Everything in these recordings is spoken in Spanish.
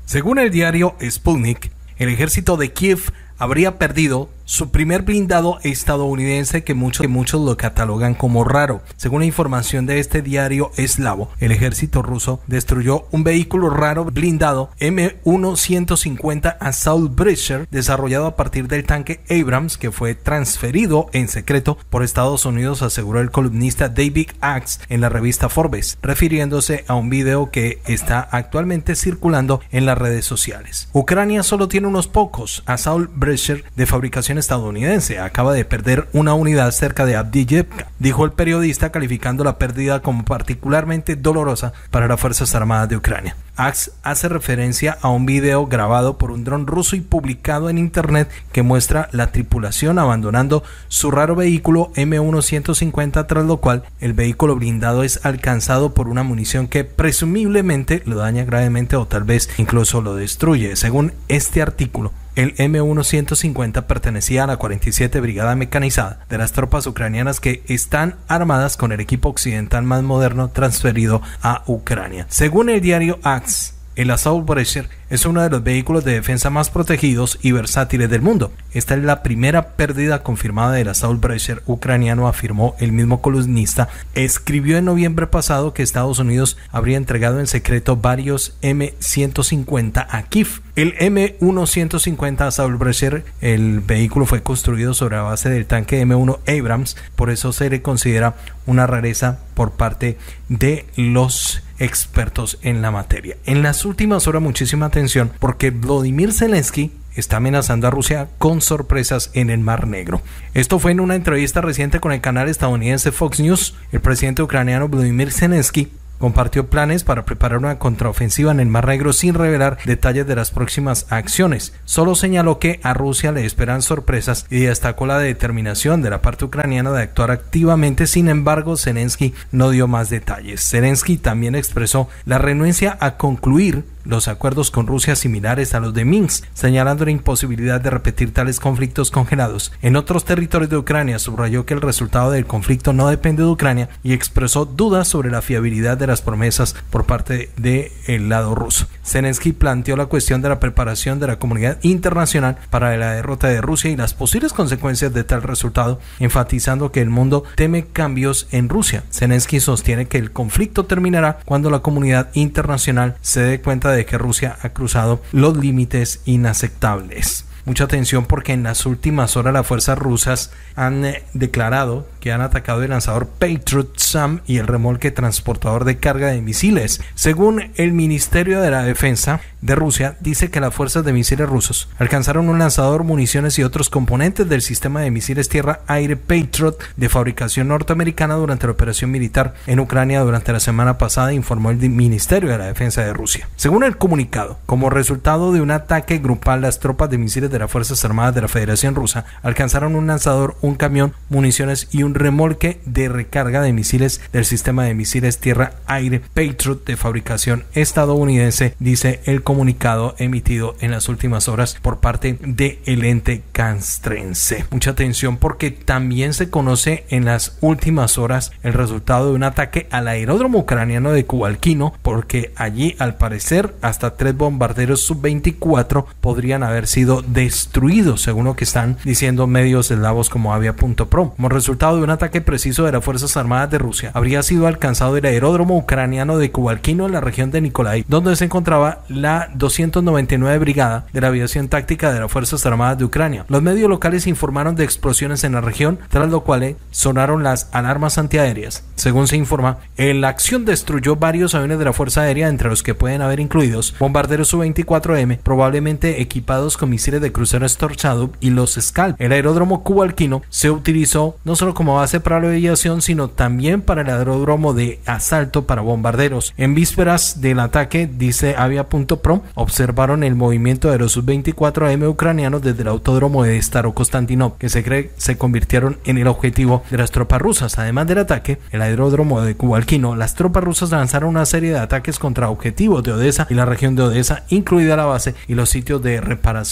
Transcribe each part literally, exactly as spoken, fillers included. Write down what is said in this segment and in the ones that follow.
Según el diario Sputnik, el ejército de Kiev habría perdido su primer blindado estadounidense que muchos, que muchos lo catalogan como raro. Según la información de este diario eslavo, el ejército ruso destruyó un vehículo raro blindado M uno ciento cincuenta Assault Brecher desarrollado a partir del tanque Abrams que fue transferido en secreto por Estados Unidos, aseguró el columnista David Axe en la revista Forbes, refiriéndose a un video que está actualmente circulando en las redes sociales. Ucrania solo tiene unos pocos Assault Brecher de fabricación estadounidense. Acaba de perder una unidad cerca de Avdiivka, dijo el periodista, calificando la pérdida como particularmente dolorosa para las Fuerzas Armadas de Ucrania. Axe hace referencia a un video grabado por un dron ruso y publicado en internet que muestra la tripulación abandonando su raro vehículo M uno ciento cincuenta, tras lo cual el vehículo blindado es alcanzado por una munición que presumiblemente lo daña gravemente o tal vez incluso lo destruye. Según este artículo, el M uno ciento cincuenta pertenecía a la cuarenta y siete Brigada Mecanizada de las tropas ucranianas que están armadas con el equipo occidental más moderno transferido a Ucrania. Según el diario Axe, el Assault Brecher es uno de los vehículos de defensa más protegidos y versátiles del mundo. Esta es la primera pérdida confirmada del Assault Brecher ucraniano, afirmó el mismo columnista. Escribió en noviembre pasado que Estados Unidos habría entregado en secreto varios M ciento cincuenta a Kiev. El M uno ciento cincuenta Assault Brecher, el vehículo fue construido sobre la base del tanque M uno Abrams, por eso se le considera una rareza por parte de los expertos en la materia. En las últimas horas, muchísima atención porque Volodymyr Zelensky está amenazando a Rusia con sorpresas en el Mar Negro. Esto fue en una entrevista reciente con el canal estadounidense Fox News. El presidente ucraniano Volodymyr Zelensky compartió planes para preparar una contraofensiva en el Mar Negro sin revelar detalles de las próximas acciones. Solo señaló que a Rusia le esperan sorpresas y destacó la determinación de la parte ucraniana de actuar activamente. Sin embargo, Zelensky no dio más detalles. Zelensky también expresó la renuencia a concluir los acuerdos con Rusia similares a los de Minsk, señalando la imposibilidad de repetir tales conflictos congelados en otros territorios de Ucrania. Subrayó que el resultado del conflicto no depende de Ucrania y expresó dudas sobre la fiabilidad de las promesas por parte del lado ruso. Zelensky planteó la cuestión de la preparación de la comunidad internacional para la derrota de Rusia y las posibles consecuencias de tal resultado, enfatizando que el mundo teme cambios en Rusia. Zelensky sostiene que el conflicto terminará cuando la comunidad internacional se dé cuenta de de que Rusia ha cruzado los límites inaceptables. Mucha atención porque en las últimas horas las fuerzas rusas han eh, declarado que han atacado el lanzador Patriot SAM y el remolque transportador de carga de misiles. Según el Ministerio de la Defensa de Rusia, dice que las fuerzas de misiles rusos alcanzaron un lanzador, municiones y otros componentes del sistema de misiles tierra-aire Patriot de fabricación norteamericana durante la operación militar en Ucrania durante la semana pasada, informó el Ministerio de la Defensa de Rusia. Según el comunicado, como resultado de un ataque grupal, las tropas de misiles de las Fuerzas Armadas de la Federación Rusa alcanzaron un lanzador, un camión, municiones y un remolque de recarga de misiles del sistema de misiles tierra-aire Patriot de fabricación estadounidense, dice el comunicado emitido en las últimas horas por parte del ente castrense. Mucha atención porque también se conoce en las últimas horas el resultado de un ataque al aeródromo ucraniano de Kubalkino, porque allí al parecer hasta tres bombarderos sub veinticuatro podrían haber sido destruidos, según lo que están diciendo medios eslavos como Avia punto pro. Como resultado de un ataque preciso de las Fuerzas Armadas de Rusia, habría sido alcanzado el aeródromo ucraniano de Kubalkino en la región de Nikolai, donde se encontraba la doscientos noventa y nueve Brigada de la Aviación Táctica de las Fuerzas Armadas de Ucrania. Los medios locales informaron de explosiones en la región, tras lo cual sonaron las alarmas antiaéreas. Según se informa, la acción destruyó varios aviones de la Fuerza Aérea, entre los que pueden haber incluidos bombarderos U veinticuatro M, probablemente equipados con misiles de crucero Storm Shadow y los Scalp. El aeródromo Kubalkino se utilizó no solo como base para la aviación, sino también para el aeródromo de asalto para bombarderos. En vísperas del ataque, dice Avia punto pro, observaron el movimiento de los sub veinticuatro M ucranianos desde el autódromo de Starokonstantinov, que se cree se convirtieron en el objetivo de las tropas rusas. Además del ataque, el aeródromo de Kubalkino, las tropas rusas lanzaron una serie de ataques contra objetivos de Odessa y la región de Odessa, incluida la base y los sitios de reparación de los drones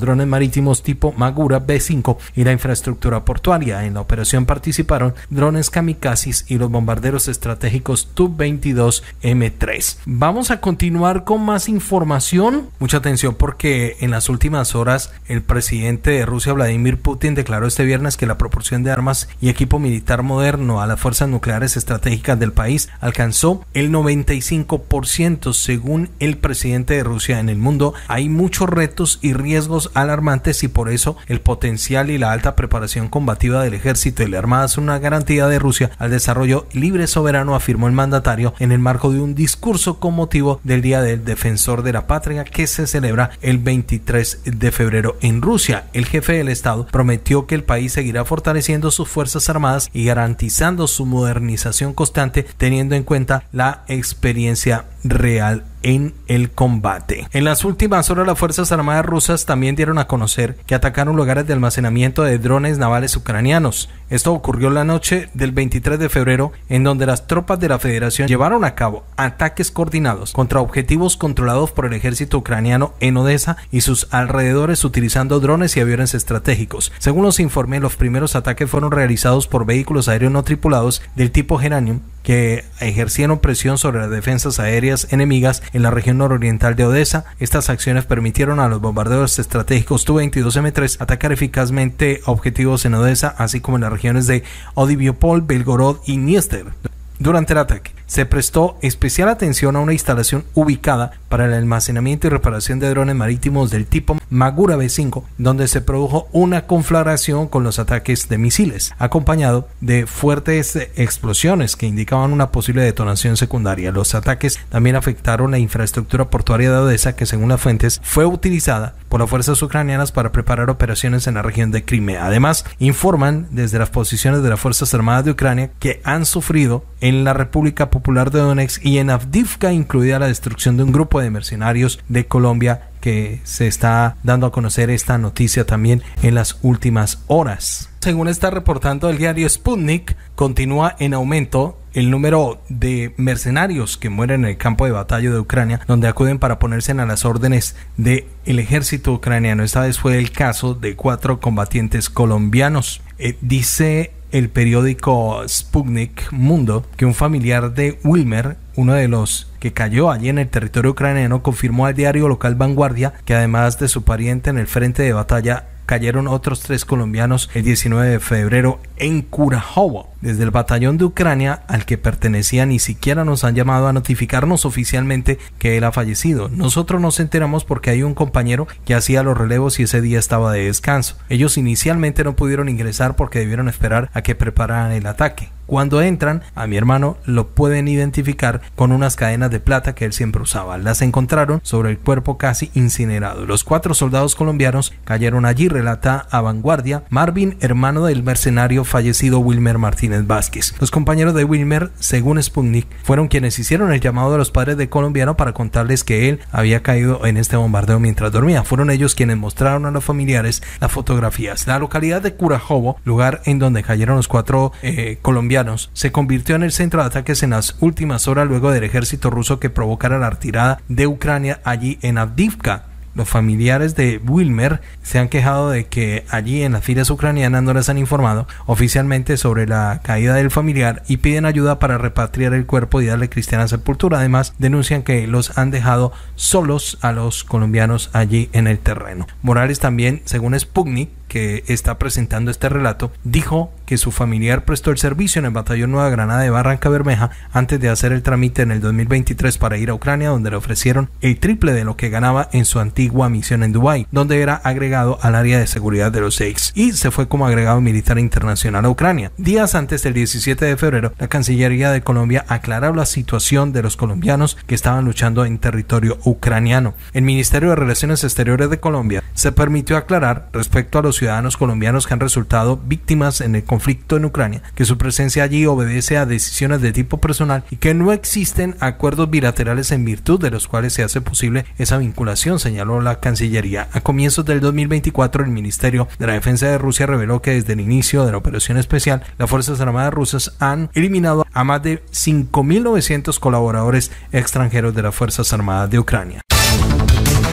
drones marítimos tipo Magura B cinco y la infraestructura portuaria. En la operación participaron drones kamikazes y los bombarderos estratégicos Tu veintidós M tres. Vamos a continuar con más información. Mucha atención porque en las últimas horas el presidente de Rusia, Vladimir Putin, declaró este viernes que la proporción de armas y equipo militar moderno a las fuerzas nucleares estratégicas del país alcanzó el noventa y cinco por ciento. Según el presidente de Rusia, en el mundo hay muchos retos y riesgos alarmantes y por eso el potencial y la alta preparación combativa del ejército y la armada es una garantía de Rusia al desarrollo libre y soberano, afirmó el mandatario en el marco de un discurso con motivo del Día del Defensor de la Patria que se celebra el veintitrés de febrero en Rusia. El jefe del Estado prometió que el país seguirá fortaleciendo sus fuerzas armadas y garantizando su modernización constante, teniendo en cuenta la experiencia real en el combate. En las últimas horas, las Fuerzas Armadas rusas también dieron a conocer que atacaron lugares de almacenamiento de drones navales ucranianos. Esto ocurrió la noche del veintitrés de febrero, en donde las tropas de la Federación llevaron a cabo ataques coordinados contra objetivos controlados por el ejército ucraniano en Odessa y sus alrededores utilizando drones y aviones estratégicos. Según los informes, los primeros ataques fueron realizados por vehículos aéreos no tripulados del tipo Geranium que ejercieron presión sobre las defensas aéreas enemigas en la región nororiental de Odessa. Estas acciones permitieron a los bombarderos estratégicos Tu veintidós M tres atacar eficazmente objetivos en Odessa, así como en las regiones de Odyviopol, Belgorod y Dniester. Durante el ataque se prestó especial atención a una instalación ubicada para el almacenamiento y reparación de drones marítimos del tipo Magura B cinco, donde se produjo una conflagración con los ataques de misiles, acompañado de fuertes explosiones que indicaban una posible detonación secundaria. Los ataques también afectaron la infraestructura portuaria de Odessa, que según las fuentes fue utilizada por las fuerzas ucranianas para preparar operaciones en la región de Crimea. Además, informan desde las posiciones de las Fuerzas Armadas de Ucrania que han sufrido en la República Popular de Donetsk y en Avdiivka, incluida la destrucción de un grupo de mercenarios de Colombia, que se está dando a conocer esta noticia también en las últimas horas. Según está reportando el diario Sputnik, continúa en aumento el número de mercenarios que mueren en el campo de batalla de Ucrania, donde acuden para ponerse a las órdenes del ejército ucraniano. Esta vez fue el caso de cuatro combatientes colombianos. Eh, dice el periódico Sputnik Mundo que un familiar de Wilmer, uno de los que cayó allí en el territorio ucraniano, confirmó al diario local Vanguardia que además de su pariente en el frente de batalla, cayeron otros tres colombianos el diecinueve de febrero en Kurajovo. Desde el batallón de Ucrania al que pertenecía ni siquiera nos han llamado a notificarnos oficialmente que él ha fallecido. Nosotros nos enteramos porque hay un compañero que hacía los relevos y ese día estaba de descanso. Ellos inicialmente no pudieron ingresar porque debieron esperar a que prepararan el ataque. Cuando entran, a mi hermano lo pueden identificar con unas cadenas de plata que él siempre usaba. Las encontraron sobre el cuerpo casi incinerado. Los cuatro soldados colombianos cayeron allí, relata a Vanguardia Marvin, hermano del mercenario fallecido Wilmer Martínez Vázquez. Los compañeros de Wilmer, según Sputnik, fueron quienes hicieron el llamado a los padres del colombiano para contarles que él había caído en este bombardeo mientras dormía. Fueron ellos quienes mostraron a los familiares las fotografías. La localidad de Kurajovo, lugar en donde cayeron los cuatro eh, colombianos, se convirtió en el centro de ataques en las últimas horas luego del ejército ruso que provocara la retirada de Ucrania allí en Avdiivka. Los familiares de Wilmer se han quejado de que allí en las filas ucranianas no les han informado oficialmente sobre la caída del familiar y piden ayuda para repatriar el cuerpo y darle cristiana sepultura. Además, denuncian que los han dejado solos a los colombianos allí en el terreno. Morales también, según Sputnik, que está presentando este relato, dijo que su familiar prestó el servicio en el batallón Nueva Granada de Barranca Bermeja antes de hacer el trámite en el dos mil veintitrés para ir a Ucrania, donde le ofrecieron el triple de lo que ganaba en su antigua misión en Dubái, donde era agregado al área de seguridad de los Seiks y se fue como agregado militar internacional a Ucrania. Días antes del diecisiete de febrero, la Cancillería de Colombia aclaró la situación de los colombianos que estaban luchando en territorio ucraniano. El Ministerio de Relaciones Exteriores de Colombia se permitió aclarar respecto a los ciudadanos colombianos que han resultado víctimas en el conflicto en Ucrania, que su presencia allí obedece a decisiones de tipo personal y que no existen acuerdos bilaterales en virtud de los cuales se hace posible esa vinculación, señaló la Cancillería. A comienzos del dos mil veinticuatro, el Ministerio de la Defensa de Rusia reveló que desde el inicio de la operación especial, las Fuerzas Armadas rusas han eliminado a más de cinco mil novecientos colaboradores extranjeros de las Fuerzas Armadas de Ucrania.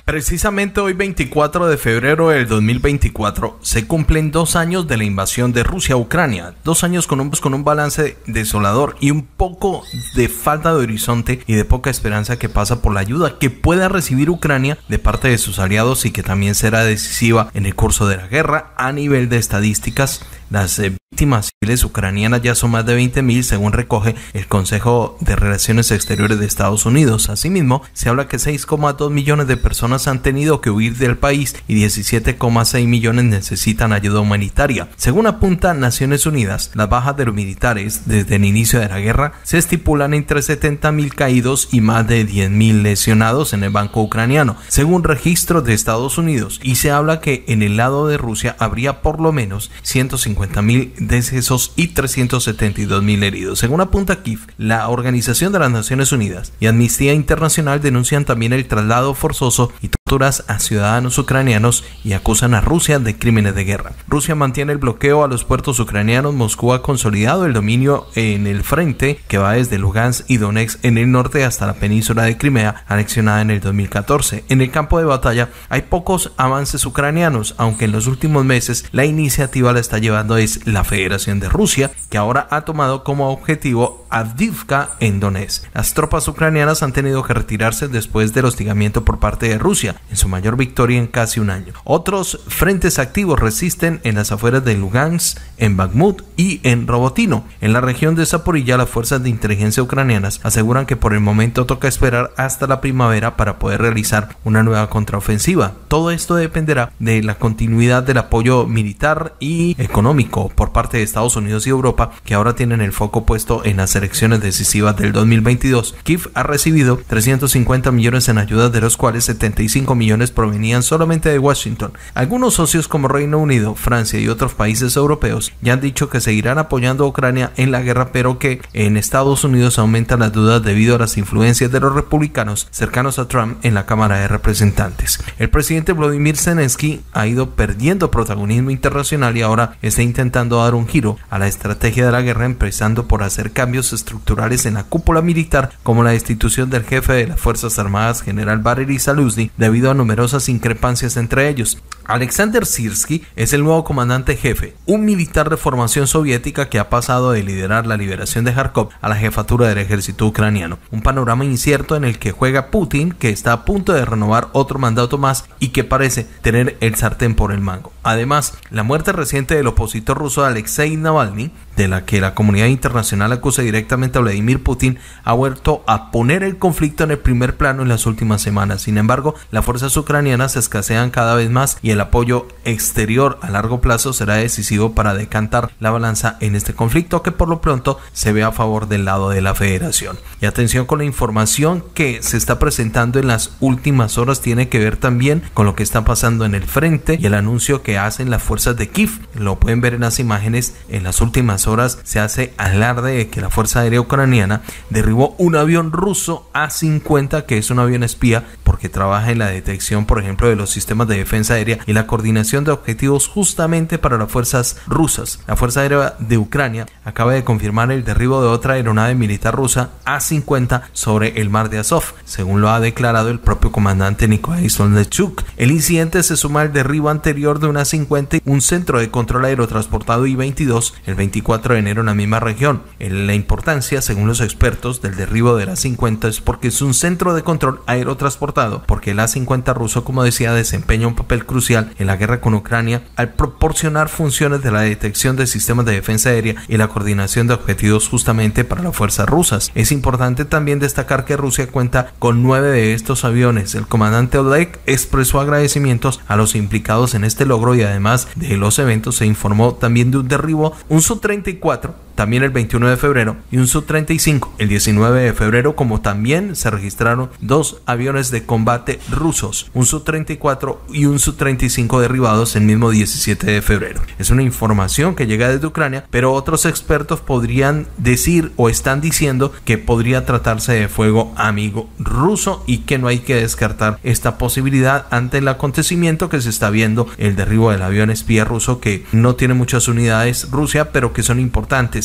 Precisamente hoy, veinticuatro de febrero del dos mil veinticuatro, se cumplen dos años de la invasión de Rusia a Ucrania. Dos años con un, con un balance desolador y un poco de falta de horizonte y de poca esperanza que pasa por la ayuda que pueda recibir Ucrania de parte de sus aliados y que también será decisiva en el curso de la guerra. A nivel de estadísticas, las eh, víctimas civiles ucranianas ya son más de veinte mil, según recoge el Consejo de Relaciones Exteriores de Estados Unidos. Asimismo, se habla que seis coma dos millones de personas han tenido que huir del país y diecisiete coma seis millones necesitan ayuda humanitaria. Según apunta Naciones Unidas, las bajas de los militares desde el inicio de la guerra se estipulan entre setenta mil caídos y más de diez mil lesionados en el banco ucraniano, según registros de Estados Unidos, y se habla que en el lado de Rusia habría por lo menos ciento cincuenta mil decesos y trescientos setenta y dos mil heridos. Según apunta Kiev, la Organización de las Naciones Unidas y Amnistía Internacional denuncian también el traslado forzoso y torturas a ciudadanos ucranianos y acusan a Rusia de crímenes de guerra. Rusia mantiene el bloqueo a los puertos ucranianos. Moscú ha consolidado el dominio en el frente que va desde Lugansk y Donetsk en el norte hasta la península de Crimea, anexionada en el dos mil catorce. En el campo de batalla hay pocos avances ucranianos, aunque en los últimos meses la iniciativa la está llevando es la Federación de Rusia, que ahora ha tomado como objetivo Avdiivka en Donetsk. Las tropas ucranianas han tenido que retirarse después del hostigamiento por parte de Rusia, en su mayor victoria en casi un año. Otros frentes activos resisten en las afueras de Lugansk, en Bakhmut y en Robotino. En la región de Zaporilla, las fuerzas de inteligencia ucranianas aseguran que por el momento toca esperar hasta la primavera para poder realizar una nueva contraofensiva. Todo esto dependerá de la continuidad del apoyo militar y económico por parte de Estados Unidos y Europa, que ahora tienen el foco puesto en las elecciones decisivas del dos mil veintidós. Kiev ha recibido trescientos cincuenta millones en ayudas, de los cuales setenta y cinco millones provenían solamente de Washington. Algunos socios como Reino Unido, Francia y otros países europeos ya han dicho que seguirán apoyando a Ucrania en la guerra, pero que en Estados Unidos aumentan las dudas debido a las influencias de los republicanos cercanos a Trump en la Cámara de Representantes. El presidente Volodymyr Zelensky ha ido perdiendo protagonismo internacional y ahora está intentando dar un giro a la estrategia de la guerra, empezando por hacer cambios estructurales en la cúpula militar, como la destitución del jefe de las Fuerzas Armadas, general Valery Zaluzny, debido a numerosas increpancias entre ellos. Alexander Sirsky es el nuevo comandante jefe, un militar de formación soviética que ha pasado de liderar la liberación de Kharkov a la jefatura del ejército ucraniano. Un panorama incierto en el que juega Putin, que está a punto de renovar otro mandato más y que parece tener el sartén por el mango. Además, la muerte reciente del opositor ruso Alexei Navalny, de la que la comunidad internacional acusa directamente a Vladimir Putin, ha vuelto a poner el conflicto en el primer plano en las últimas semanas. Sin embargo, las fuerzas ucranianas escasean cada vez más y el apoyo exterior a largo plazo será decisivo para decantar la balanza en este conflicto, que por lo pronto se ve a favor del lado de la Federación. Y atención con la información que se está presentando en las últimas horas, tiene que ver también con lo que está pasando en el frente y el anuncio que hacen las fuerzas de Kiev. Lo pueden ver en las imágenes. En las últimas horas se hace alarde de que la Fuerza Aérea Ucraniana derribó un avión ruso A cincuenta, que es un avión espía porque trabaja en la detección, por ejemplo, de los sistemas de defensa aérea y la coordinación de objetivos justamente para las fuerzas rusas. La Fuerza Aérea de Ucrania acaba de confirmar el derribo de otra aeronave militar rusa A cincuenta sobre el mar de Azov, según lo ha declarado el propio comandante Nikolai Solnechuk. El incidente se suma al derribo anterior de una A cincuenta, un centro de control aerotransportado I veintidós, el veinticuatro de enero en la misma región. La importancia, según los expertos, del derribo del A cincuenta es porque es un centro de control aerotransportado, porque el A cincuenta ruso, como decía, desempeña un papel crucial en la guerra con Ucrania al proporcionar funciones de la detección de sistemas de defensa aérea y la coordinación de objetivos justamente para las fuerzas rusas. Es importante también destacar que Rusia cuenta con nueve de estos aviones. El comandante Oleg expresó agradecimientos a los implicados en este logro y además de los eventos se informó también de un derribo, un Su treinta y cuatro, también el veintiuno de febrero, y un Su treinta y cinco el diecinueve de febrero, como también se registraron dos aviones de combate rusos, un Su treinta y cuatro y un Su treinta y cinco derribados el mismo diecisiete de febrero. Es una información que llega desde Ucrania, pero otros expertos podrían decir o están diciendo que podría tratarse de fuego amigo ruso y que no hay que descartar esta posibilidad ante el acontecimiento que se está viendo, el derribo del avión espía ruso, que no tiene muchas unidades Rusia, pero que son importantes.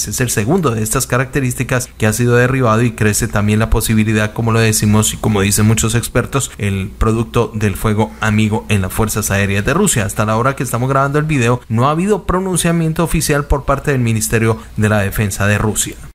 militares. Es el segundo de estas características que ha sido derribado, y crece también la posibilidad, como lo decimos y como dicen muchos expertos, el producto del fuego amigo en las fuerzas aéreas de Rusia. Hasta la hora que estamos grabando el video no ha habido pronunciamiento oficial por parte del Ministerio de la Defensa de Rusia.